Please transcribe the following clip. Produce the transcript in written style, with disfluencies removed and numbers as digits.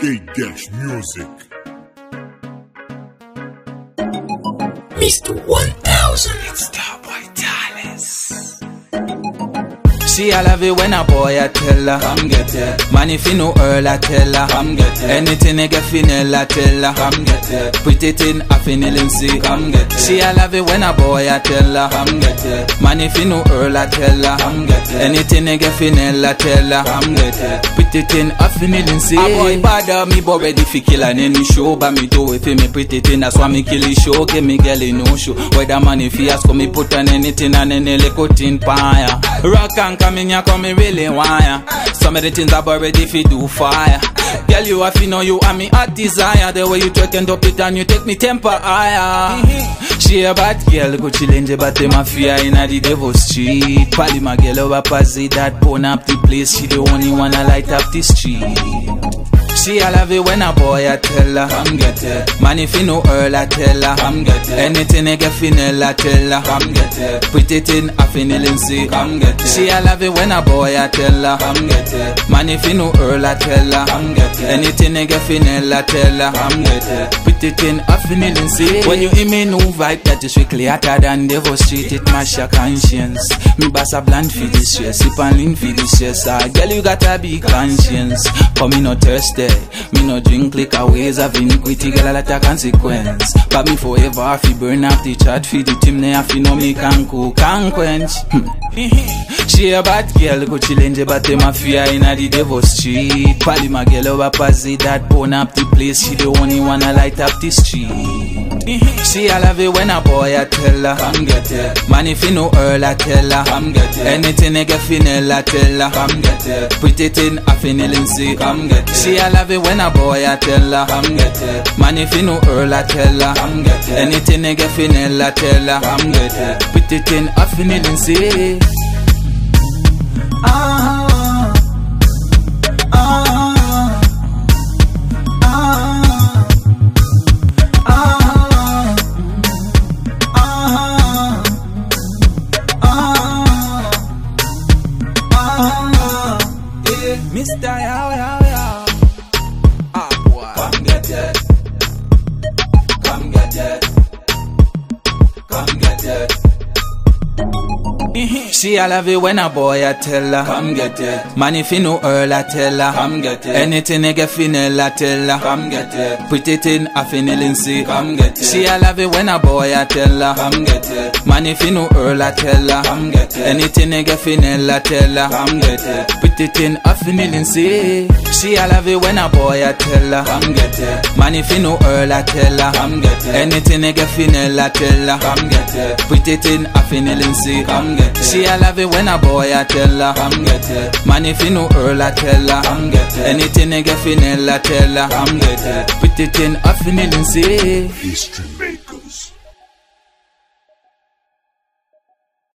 Music. Mr. 1000. It's Starboy Dallas. She a love it when a boy I tell her, come get it. Man if you know Earl I tell her, come get it. Anything I get finel I tell her, come get it. Pretty thing I finel and see, come get it. She a love it when a boy I tell her, come get it. Man if you know Earl I tell her, come get it. Anything I get finel I tell her, come get it. Pretty thing I finel and see. A boy bother me but ready fi kill on any show, but me do it for me pretty thing. That's why me kill the show, give me girl in no show. Whether man if he ask for me put on anything and any little thing paya. Rock and come in, you come me really wire. Some of the things I've already fi do fire. Girl, you have to know you are me hot desire. The way you twerk and up it and you take me temper higher. She a bad girl, go Chilenje but the mafia inna the devil's street. Pally my girl over Pazzi that pone up the place. She the only one I light up the street. She a love it when a boy I tell her, come get it. Man if you know Earl I tell her, come get it. Anything I get finel I tell her, come get it. Pretty thing I finel and see, come get it. She a love it when a boy I tell her, come get it. Man if you know Earl I tell her, come get it. Anything I get finel I tell her, come get it. Pretty thing I finel and see. When you hear me new vibe that is strictly hotter than Devil Street, it mash your conscience. Me boss a bland for this stress, sip and lean for this stress. Girl you got a big conscience, but me no thirsty. Me no drink liquor, ways of iniquity, girl a lot of consequence. But me forever fi burn up the chat, fi the team ne fi know me can cook, can quench. She a bad girl, go Chilenje but the mafia inna the devil's street. Pally my girl over Pazzi that pone up the place. She the only one I light up the street. She a love it when a boy I tell her, come get it. Man if you know Earl I tell her, come get it. Anything I get finel I tell her, come get it. Pretty thing I finel and see, come get it. She a love it when a boy I tell her, come get it. Man if you know Earl I tell her, come get it. Anything I get finel I tell her, come get it. Pretty thing I finel and see. Mr. Yow Yow Yow. Ah boy, come get it. Come get it. Come get it. She a love it when a boy I tell her, come get it. Man if you know Earl I tell her, come get it. Anything I get finel I tell her, come get it. Pretty thing I finel and see, come get it. She a love it when a boy I tell her, come get it. Man if you know Earl I tell her, come get it. Anything I get finel I tell her, come get it. Pretty thing I finel and see. She a love it when a boy I tell her, come get it. Man if you know Earl I tell her, come get it. Anything I get finel I tell her, come get it. Pretty thing I finel and see, come get it. She a love it when a boy I tell her, come get it. Man if you know Earl I tell her, come get it. Anything I get finel I tell her, come get it. Pretty thing I finel and see.